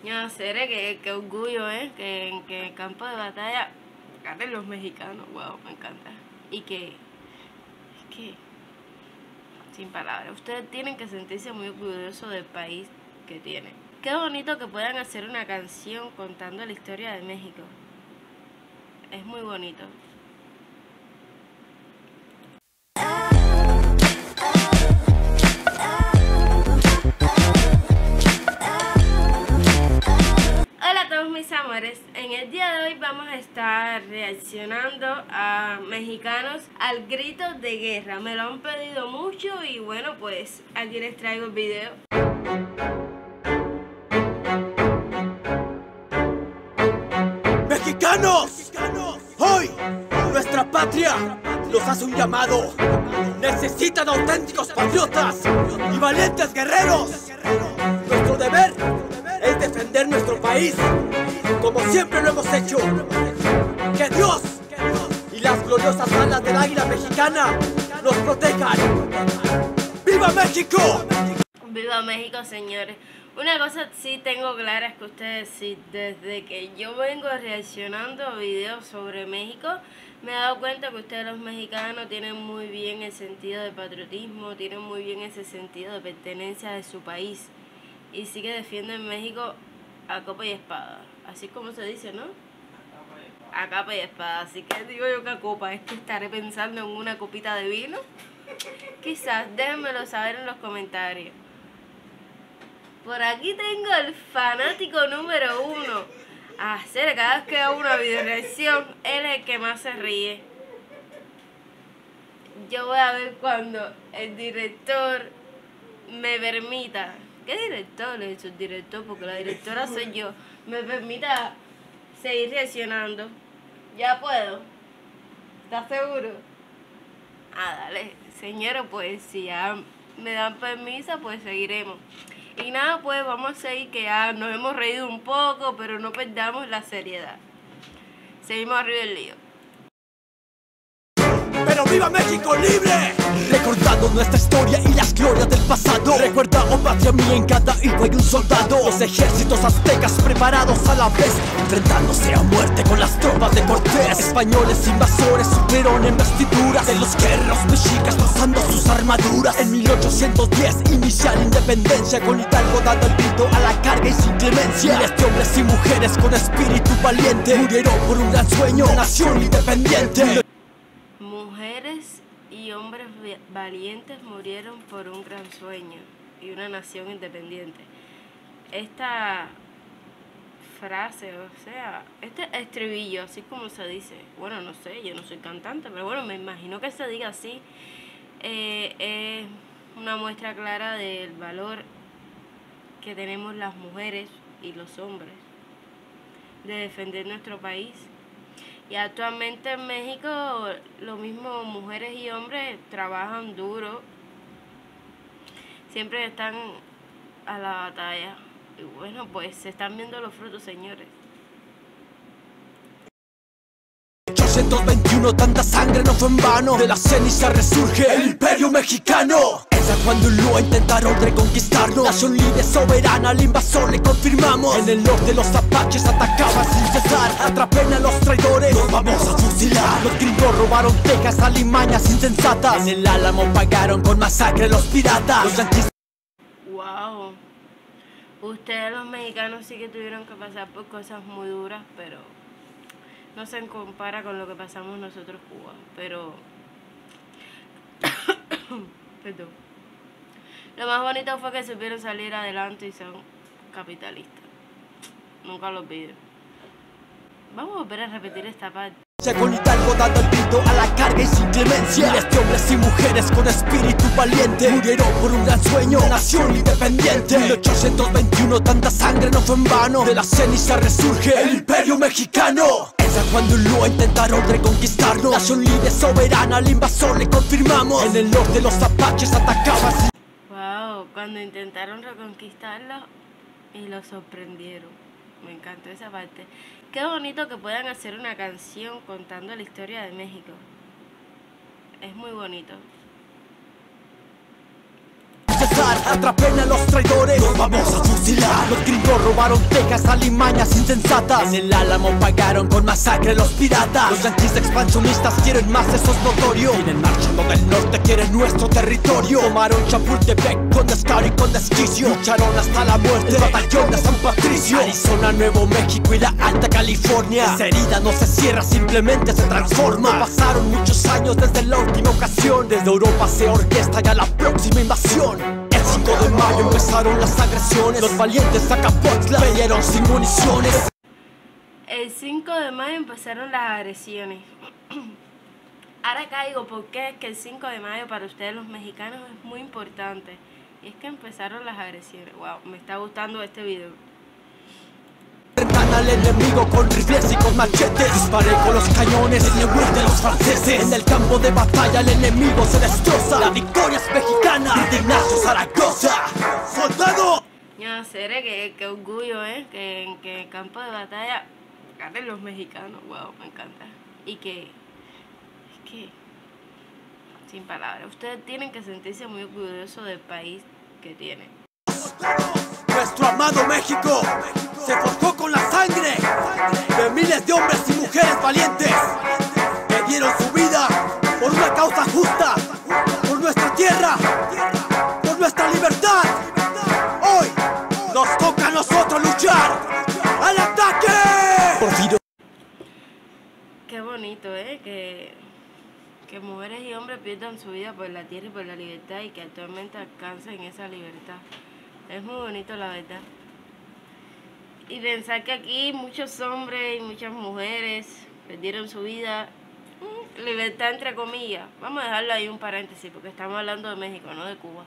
No sé, qué orgullo, que en el campo de batalla ganen los mexicanos. Wow, me encanta. Y es que, sin palabras, ustedes tienen que sentirse muy orgullosos del país que tienen. Qué bonito que puedan hacer una canción contando la historia de México. Es muy bonito. Hola a todos mis amores, en el día de hoy vamos a estar reaccionando a mexicanos al grito de guerra. Me lo han pedido mucho y bueno, pues aquí les traigo el video. ¡Mexicanos! Hoy, nuestra patria nos hace un llamado. Necesitan auténticos patriotas y valientes guerreros. Nuestro deber es defender nuestro país, como siempre lo hemos hecho. Que Dios y las gloriosas alas del águila mexicana nos protejan. ¡Viva México! ¡Viva México, señores! Una cosa sí tengo clara es que ustedes sí, desde que yo vengo reaccionando a videos sobre México, me he dado cuenta que ustedes los mexicanos tienen muy bien el sentido de patriotismo, tienen muy bien ese sentido de pertenencia de su país y sí que defienden México a capa y espada, así como se dice, ¿no? A capa y espada, así que digo yo que a copa, es que estaré pensando en una copita de vino, quizás, déjenmelo saber en los comentarios. Por aquí tengo el fanático número 1. Cada vez que hago una video reacción, él es el que más se ríe. Yo voy a ver cuando el director me permita. ¿Qué director? El subdirector, porque la directora soy yo. Me permita seguir reaccionando. Ya puedo. ¿Estás seguro? Dale. Señora, pues si ya me dan permiso, pues seguiremos. Y nada, pues vamos a seguir, que ya nos hemos reído un poco, pero no perdamos la seriedad. Seguimos arriba del lío. ¡Pero viva México libre! Recordando nuestra historia y las glorias del pasado. Recuerda, oh patria mía, en cada hijo hay un soldado. Los ejércitos aztecas preparados a la vez, enfrentándose a muerte con las tropas de Cortés. Españoles invasores sufrieron en vestiduras de los guerreros mexicas, pasando sus armaduras. En 1810 inicia la independencia, con Hidalgo dando el grito a la carga y sin clemencia. Miles de hombres y mujeres con espíritu valiente murieron por un gran sueño, nación independiente. Mujeres y hombres valientes murieron por un gran sueño y una nación independiente. Esta frase, o sea, este estribillo, así como se dice, bueno, no sé, yo no soy cantante, pero bueno, me imagino que se diga así, es una muestra clara del valor que tenemos las mujeres y los hombres de defender nuestro país. Y actualmente en México lo mismo, mujeres y hombres trabajan duro, siempre están a la batalla. Y bueno, pues se están viendo los frutos, señores. 1821, tanta sangre no fue en vano. De la ceniza resurge el imperio mexicano. En San Juan de Ulúa intentaron reconquistarnos. Nación libre, soberana, al invasor le confirmamos. En el norte los apaches atacaban sin cesar. Atrapen a los traidores, los vamos a fusilar. Los gringos robaron Texas, alimañas insensatas. En el Álamo pagaron con masacre los piratas. Los yanquis... Wow. Ustedes los mexicanos sí que tuvieron que pasar por cosas muy duras, pero no se compara con lo que pasamos nosotros Cuba, pero perdón. Lo más bonito fue que supieron salir adelante y son capitalistas. Nunca lo olvido. Vamos a volver a repetir esta parte. Con Hidalgo dando el grito a la carga y sin clemencia. Miles de hombres y mujeres con espíritu valiente murieron por un gran sueño, nación independiente. 1821, tanta sangre no fue en vano. De la ceniza resurge el imperio mexicano. En San Juan de Ulúa intentaron reconquistarnos. Nación libre, soberana, al invasor le confirmamos. En el norte los apaches atacaban. Wow, cuando intentaron reconquistarlo y lo sorprendieron. Me encantó esa parte. Qué bonito que puedan hacer una canción contando la historia de México. Es muy bonito. Atrapen a los traidores, los vamos a fusilar. Los gringos robaron Texas, alimañas insensatas. En el Álamo pagaron con masacre los piratas. Los yanquis expansionistas quieren más, eso es notorio. Vienen marchando del norte, quieren nuestro territorio. Tomaron Chapultepec con descaro y con desquicio. Lucharon hasta la muerte, el batallón de San Patricio. Arizona, Nuevo México y la Alta California. Esa herida no se cierra, simplemente se transforma. Pasaron muchos años desde la última ocasión. Desde Europa se orquesta ya la próxima invasión. El 5 de mayo empezaron las agresiones. Los valientes de Acapulco pelearon sin municiones. El 5 de mayo empezaron las agresiones. Ahora caigo porque es que el 5 de mayo para ustedes los mexicanos es muy importante. Y es que empezaron las agresiones. Wow, me está gustando este video. Enfrentan al enemigo con rifles y con machetes. Disparé con los cañones en el huir de los franceses. En el campo de batalla el enemigo se destroza. La victoria es mexicana, de Ignacio Zaragoza. ¡Soldado! Ya, seré que orgullo, que en el campo de batalla ganen los mexicanos. Wow, me encanta. Y que sin palabras, ustedes tienen que sentirse muy orgullosos del país que tienen. Nuestro amado México se forjó con la sangre de miles de hombres y mujeres valientes que dieron su vida por una causa justa, por nuestra tierra, por nuestra libertad. Hoy nos toca a nosotros luchar. ¡Al ataque! Porfirio. Qué bonito, que mujeres y hombres pierdan su vida por la tierra y por la libertad y que actualmente alcancen esa libertad. Es muy bonito, la verdad. Y pensar que aquí muchos hombres y muchas mujeres perdieron su vida. Libertad entre comillas. Vamos a dejarlo ahí un paréntesis porque estamos hablando de México, no de Cuba.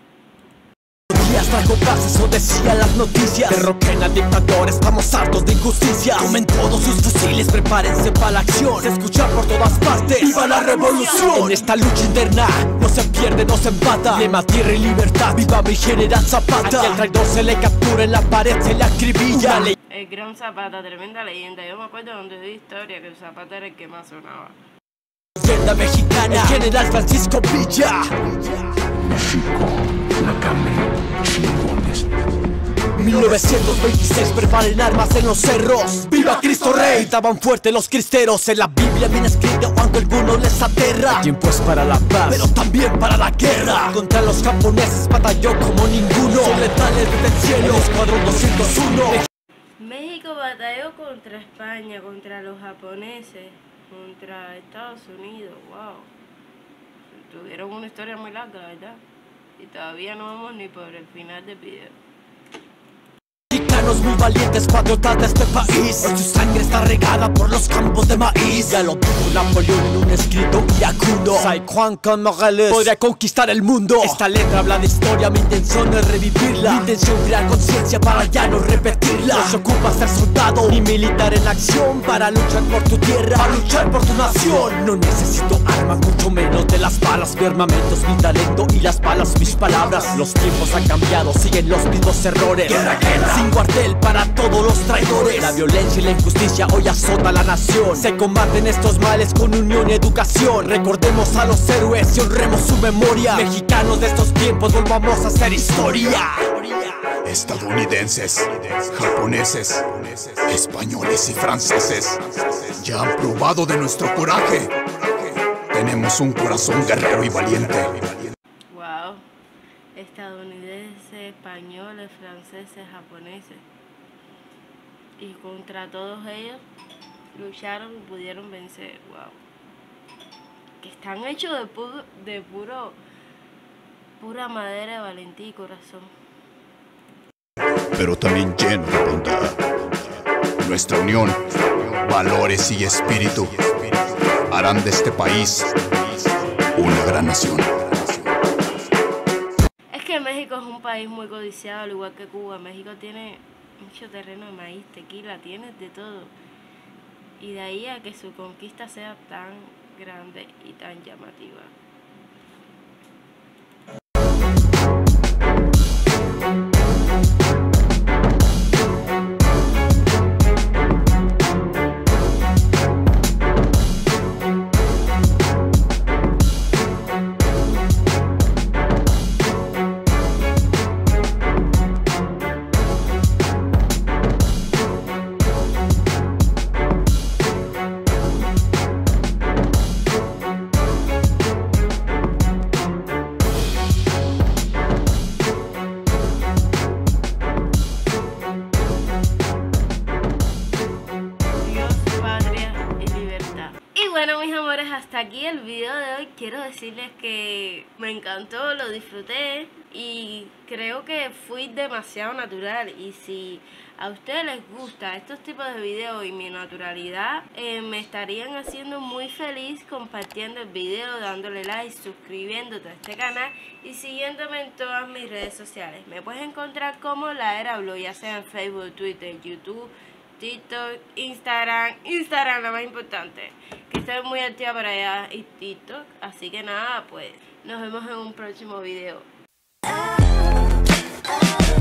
Trajo paz, eso decían las noticias. Derroquen al dictador, estamos hartos de injusticia. Tomen todos sus fusiles, prepárense para la acción. Se escucha por todas partes, ¡viva la revolución! En esta lucha interna, no se pierde, no se empata. Lema, tierra y libertad, viva mi general Zapata. Aquí al traidor se le captura, en la pared se le acribilla. El gran Zapata, tremenda leyenda. Yo me acuerdo donde vi historia que el Zapata era el que más sonaba. Leyenda mexicana, el general Francisco Villa. México, la carne, chingones. 1926, preparen armas en los cerros. ¡Viva Cristo Rey! Daban fuerte los cristeros. En la Biblia bien escrito, aunque algunos les aterra. El tiempo es para la paz, pero también para la guerra. Contra los japoneses batalló como ninguno. Son letales desde el cielo, escuadrón 201. México batalló contra España, contra los japoneses, contra Estados Unidos. Wow. Tuvieron una historia muy larga, ¿verdad? Y todavía no vamos ni por el final del video. Mexicanos muy valientes, patriotas de este país. Hoy su sangre está regada por los campos de maíz. Ya lo dijo Napoleón en un escrito iracundo. Say Juan con Morales podría conquistar el mundo. Esta letra habla de historia, mi intención es revivirla. Mi intención crear conciencia para ya no repetirla. No se ocupa ser soldado ni militar en acción para luchar por tu tierra, para luchar por tu nación. No necesito armas, mucho menos de las balas. Mi armamento es mi talento y las balas mis palabras. Los tiempos han cambiado, siguen los mismos errores. Guerra, guerra, sin cuartel para todos los traidores. La violencia y la injusticia hoy azota a la nación. Se combaten estos males con unión y educación. Recordemos a los héroes y honremos su memoria. Mexicanos de estos tiempos, volvamos a hacer historia. Estadounidenses, japoneses, españoles y franceses ya han probado de nuestro coraje. Tenemos un corazón guerrero y valiente. Wow. Estadounidenses, españoles, franceses, japoneses. Y contra todos ellos lucharon y pudieron vencer. Wow. Que están hechos de pura madera, de valentía y corazón. Pero también lleno de bondad. Nuestra unión, valores y espíritu harán de este país una gran nación. Es que México es un país muy codiciado, al igual que Cuba. México tiene mucho terreno de maíz, tequila, tiene de todo. Y de ahí a que su conquista sea tan grande y tan llamativa. hasta aquí el video de hoy. Quiero decirles que me encantó, lo disfruté y creo que fui demasiado natural. Y si a ustedes les gusta estos tipos de videos y mi naturalidad, me estarían haciendo muy feliz compartiendo el video, dándole like, suscribiéndote a este canal y siguiéndome en todas mis redes sociales. Me puedes encontrar como La Era Blog, ya sea en Facebook, Twitter, YouTube, TikTok, Instagram la más importante, que estoy muy activa por allá, y TikTok. Así que nada, pues nos vemos en un próximo video.